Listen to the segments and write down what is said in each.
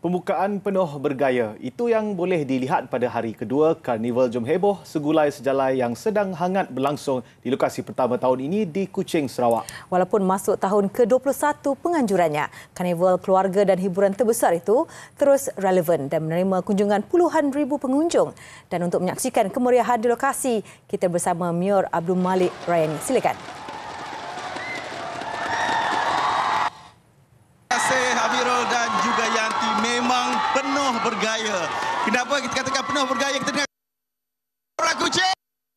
Pembukaan penuh bergaya, itu yang boleh dilihat pada hari kedua Karnival Jom Heboh segulai sejalai yang sedang hangat berlangsung di lokasi pertama tahun ini di Kuching, Sarawak. Walaupun masuk tahun ke-21 penganjurannya, Karnival keluarga dan hiburan terbesar itu terus relevan dan menerima kunjungan puluhan ribu pengunjung. Dan untuk menyaksikan kemeriahan di lokasi, kita bersama Mayor Abdul Malik Rayani. Silakan. Terima kasih Amirul dan juga Yanti, memang penuh bergaya. Kenapa kita katakan penuh bergaya? Kita dengar orang Kuching.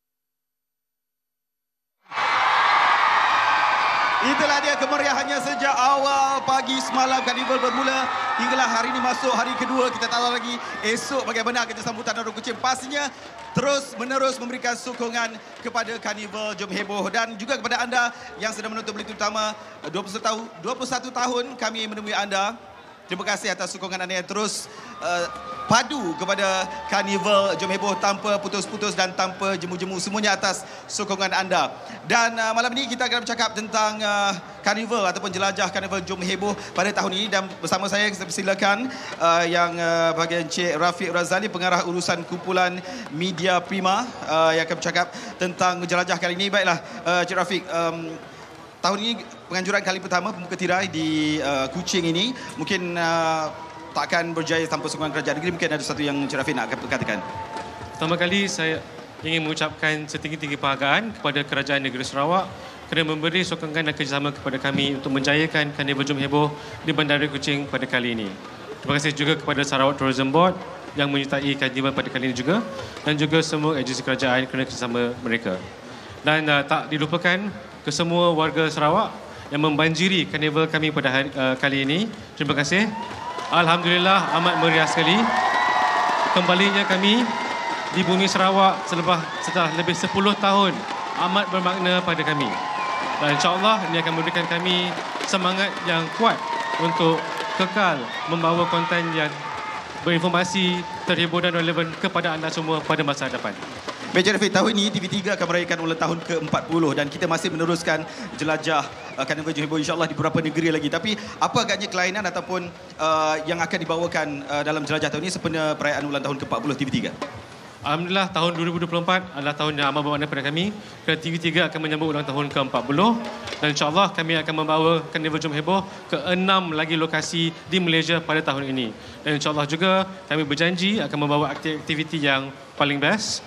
Itulah dia kemeriahannya sejak awal pagi semalam Karnival bermula hinggalah hari ini masuk hari kedua. Kita tak tahu lagi esok bagaimana kerja sambutan orang Kuching. Pastinya terus menerus memberikan sokongan kepada Karnival Jom Heboh dan juga kepada anda yang sedang menonton berita utama 21 tahun kami menemui anda. Terima kasih atas sokongan anda yang terus padu kepada Karnival Jom Heboh tanpa putus-putus dan tanpa jemu-jemu, semuanya atas sokongan anda. Dan malam ini kita akan bercakap tentang Karnival ataupun jelajah Karnival Jom Heboh pada tahun ini, dan bersama saya kita persilakan yang bahagian Encik Rafiq Razali, pengarah urusan kumpulan Media Prima yang akan bercakap tentang jelajah kali ini. Baiklah Encik Rafiq, tahun ini penganjuran kali pertama pembuka tirai di Kuching ini mungkin takkan berjaya tanpa sokongan kerajaan negeri. Mungkin ada sesuatu yang Encik Rafiq nak katakan. Pertama kali saya ingin mengucapkan setinggi-tinggi penghargaan kepada Kerajaan Negeri Sarawak kerana memberi sokongan dan kerjasama kepada kami untuk menjayakan Karnival Jom Heboh di Bandara Kuching pada kali ini. Terima kasih juga kepada Sarawak Tourism Board yang menyertai Karnival pada kali ini juga, dan juga semua agensi kerajaan kerana kerjasama mereka. Dan tak dilupakan ke semua warga Sarawak yang membanjiri Karnival kami pada hari, kali ini. Terima kasih. Alhamdulillah, amat meriah sekali. Kembalinya kami di bumi Sarawak setelah lebih 10 tahun amat bermakna pada kami. Dan insyaAllah ini akan memberikan kami semangat yang kuat untuk kekal membawa konten yang berinformasi, terhibur dan relevan kepada anda semua pada masa depan. Encik Rafiq, tahun ini TV3 akan merayakan ulang tahun ke-40 dan kita masih meneruskan jelajah Karnival Jom Heboh insya-Allah di beberapa negeri lagi. Tapi apa agaknya kelainan ataupun yang akan dibawakan dalam jelajah tahun ini sempena perayaan ulang tahun ke-40 TV3? Alhamdulillah, tahun 2024 adalah tahun yang amat bermakna pada kami kerana TV3 akan menyambut ulang tahun ke-40 dan insyaAllah kami akan membawa Karnival Jom Heboh ke 6 lagi lokasi di Malaysia pada tahun ini. Dan insyaAllah juga kami berjanji akan membawa aktiviti yang paling best,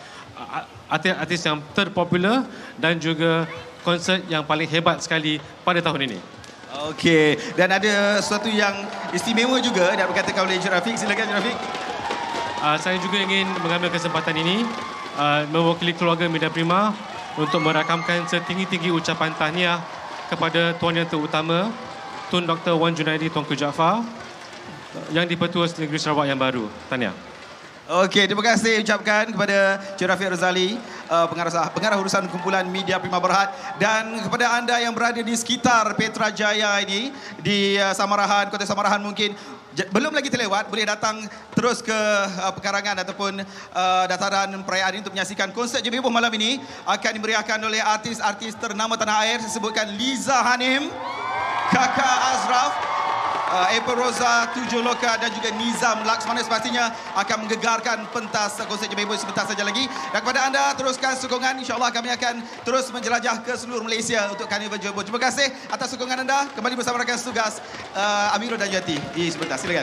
artis yang terpopular dan juga konsert yang paling hebat sekali pada tahun ini. Okey, dan ada sesuatu yang istimewa juga nak berkatakan oleh Encik Rafiq. Silakan Encik Rafiq. Saya juga ingin mengambil kesempatan ini mewakili keluarga Media Prima untuk merakamkan setinggi-tinggi ucapan tahniah kepada Tuan Yang Terutama Tun Dr. Wan Junaidi Tuanku Jaafar yang di-Pertua Negeri Sarawak yang baru. Tahniah. Okey, terima kasih ucapkan kepada Encik Rafiq Razali, pengarah urusan kumpulan Media Prima Berhad, dan kepada anda yang berada di sekitar Petra Jaya ini di Samarahan, Kota Samarahan, mungkin belum lagi terlewat, boleh datang terus ke pekarangan ataupun dataran perayaan ini untuk menyaksikan konsert Jom Heboh malam ini. Akan dimeriahkan oleh artis-artis ternama tanah air. Saya sebutkan Liza Hanim, Kakak Azraf, April Rosa, Tujuh Loka dan juga Nizam Laksmana pastinya akan menggegarkan pentas konsert Jom Heboh sebentar saja lagi. Dan kepada anda, teruskan sokongan. InsyaAllah kami akan terus menjelajah ke seluruh Malaysia untuk Karnival Jom Heboh. Terima kasih atas sokongan anda. Kembali bersama rakan tugas Amirul dan Yanti di sebentar. Silakan.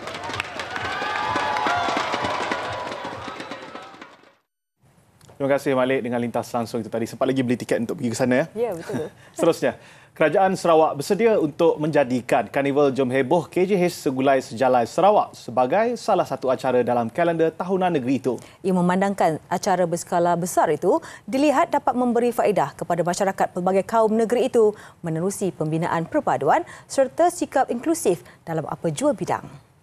Terima kasih Malik dengan lintas langsung itu tadi. Sempat lagi beli tiket untuk pergi ke sana ya? Ya, betul. Seterusnya, Kerajaan Sarawak bersedia untuk menjadikan Karnival Jom Heboh KJH segulai sejalai Sarawak sebagai salah satu acara dalam kalender tahunan negeri itu. Ia memandangkan acara berskala besar itu dilihat dapat memberi faedah kepada masyarakat pelbagai kaum negeri itu menerusi pembinaan perpaduan serta sikap inklusif dalam apa jua bidang.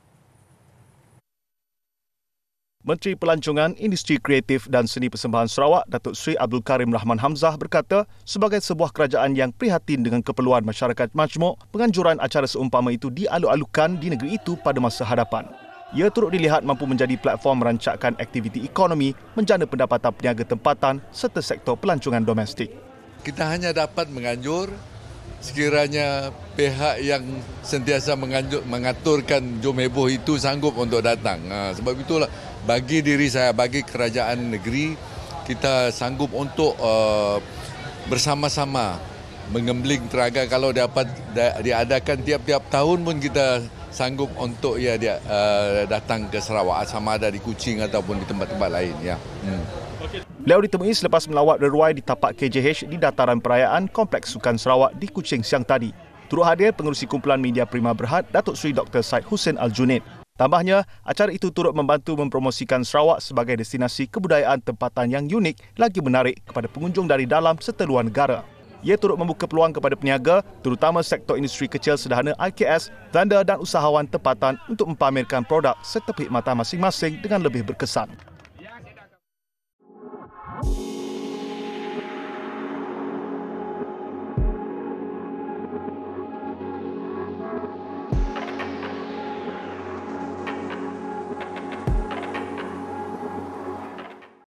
Menteri Pelancongan, Industri Kreatif dan Seni Persembahan Sarawak, Datuk Seri Abdul Karim Rahman Hamzah berkata, sebagai sebuah kerajaan yang prihatin dengan keperluan masyarakat majmuk, penganjuran acara seumpama itu dialu-alukan di negeri itu pada masa hadapan. Ia turut dilihat mampu menjadi platform merancangkan aktiviti ekonomi, menjana pendapatan peniaga tempatan serta sektor pelancongan domestik. Kita hanya dapat menganjur sekiranya pihak yang sentiasa mengaturkan Jom Heboh itu sanggup untuk datang. Sebab itulah bagi diri saya, bagi kerajaan negeri, kita sanggup untuk bersama-sama menggembling teraga. Kalau dapat diadakan tiap-tiap tahun pun kita sanggup untuk datang ke Sarawak, sama ada di Kuching ataupun di tempat-tempat lain. Ya. Beliau ditemui selepas melawat reruai di tapak KJH di dataran perayaan Kompleks Sukan Sarawak di Kuching siang tadi. Turut hadir pengerusi kumpulan media Prima Berhad, Datuk Seri Dr. Syed Hussein Al-Junaid. Tambahnya, acara itu turut membantu mempromosikan Sarawak sebagai destinasi kebudayaan tempatan yang unik lagi menarik kepada pengunjung dari dalam serta luar negara. Ia turut membuka peluang kepada peniaga, terutama sektor industri kecil sederhana IKS, tanda dan usahawan tempatan untuk mempamerkan produk serta perkhidmatan masing-masing dengan lebih berkesan.